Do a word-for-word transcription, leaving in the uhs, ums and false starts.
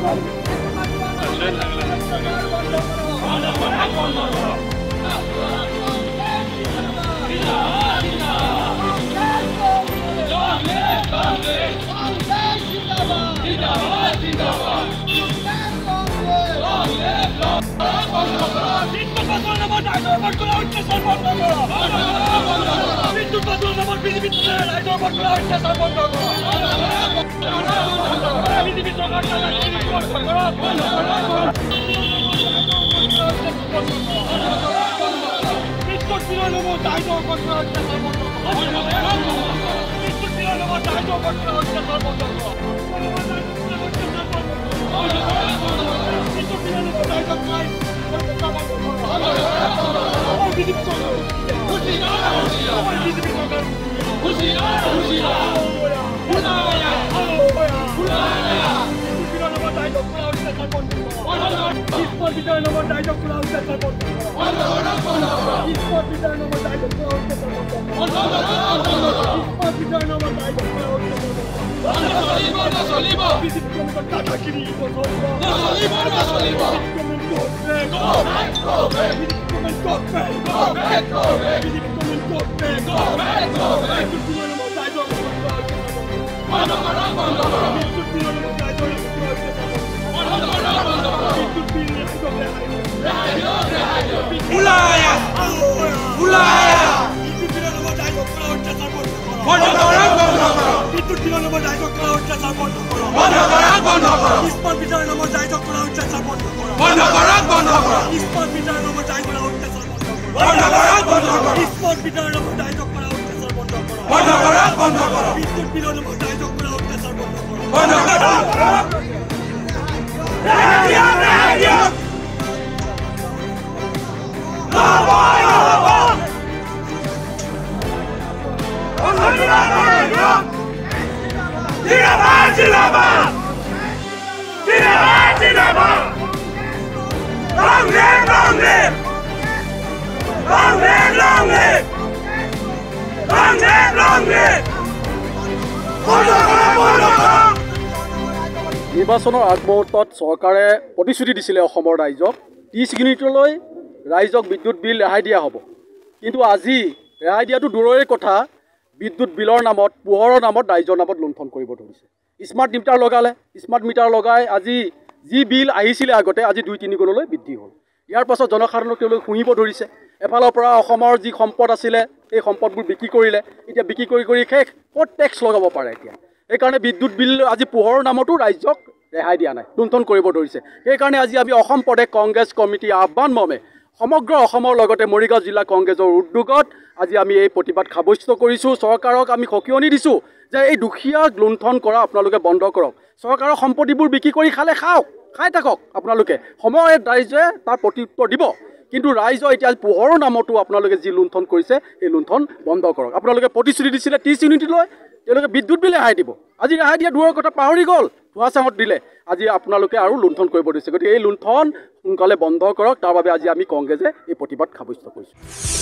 নিৰ্বাচনৰ আগমুহূৰ্তত চৰকাৰে প্ৰতিশ্ৰুতি দিছিলে অসমৰ ৰাইজক ত্ৰিছ ইউনিটলৈ ৰাইজক বিদ্যুৎ বিল ৰেহাই দিয়া হ'ব। কিন্তু আজি ৰেহাই দিয়াটো দূৰৰে কথা, বিদ্যুৎ বিলৰ নামত পোহৰৰ নামত ৰাইজৰ নামত লুণ্ঠন কৰিব ধৰিছে। স্মাৰ্ট মিটাৰ লগালে, স্মাৰ্ট মিটাৰ লগাই আজি যি বিল আহিছিলে আগতে আজি দুই তিনি গুণলৈ বৃদ্ধি হ'ল। ইয়াৰ পাছত জনসাধাৰণক তেওঁলোকে শুহিব ধৰিছে। এফালৰ পৰা অসমৰ যি সম্পদ আছিলে সেই সম্পদবোৰ বিক্ৰী কৰিলে, এতিয়া বিক্ৰী কৰি কৰি শেষ ক'ত টেক্স লগাব পাৰে এতিয়া। সেইকাৰণে বিদ্যুৎ বিল আজি পোহৰৰ নামতো ৰাইজক ৰেহাই দিয়া নাই, লুণ্ঠন কৰিব ধৰিছে। সেইকাৰণে আজি আমি অসম প্ৰদেশ কংগ্ৰেছ কমিটি আহ্বান মৰ্মে সমগ্ৰ অসমৰ লগতে মৰিগাঁও জিলা কংগ্ৰেছৰ উদ্যোগত আজি আমি এই প্ৰতিবাদ সাব্যস্ত কৰিছোঁ। চৰকাৰক আমি সকিয়নি দিছোঁ যে এই দুখীয়াক লুণ্ঠন কৰা আপোনালোকে বন্ধ কৰক। চৰকাৰৰ সম্পত্তিবোৰ বিক্ৰী কৰি খালে খাওক, খাই থাকক আপোনালোকে, সময়ত ৰাইজে তাৰ প্ৰত্যুত্তৰ দিব। কিন্তু ৰাইজৰ এতিয়া পোহৰৰ নামতো আপোনালোকে যি লুণ্ঠন কৰিছে সেই লুণ্ঠন বন্ধ কৰক। আপোনালোকে প্ৰতিশ্ৰুতি দিছিলে ত্ৰিছ ইউনিটলৈ তেওঁলোকে বিদ্যুৎ বিল ৰেহাই দিব, আজি ৰেহাই দিয়া দূৰৰ কথা পাহৰি গ'ল, ধোঁৱা চাঙত দিলে। আজি আপোনালোকে আৰু লুণ্ঠন কৰিব দিছে। গতিকে এই লুণ্ঠন সোনকালে বন্ধ কৰক, তাৰ বাবে আজি আমি কংগ্ৰেছে এই প্ৰতিবাদ সাব্যস্ত কৰিছোঁ।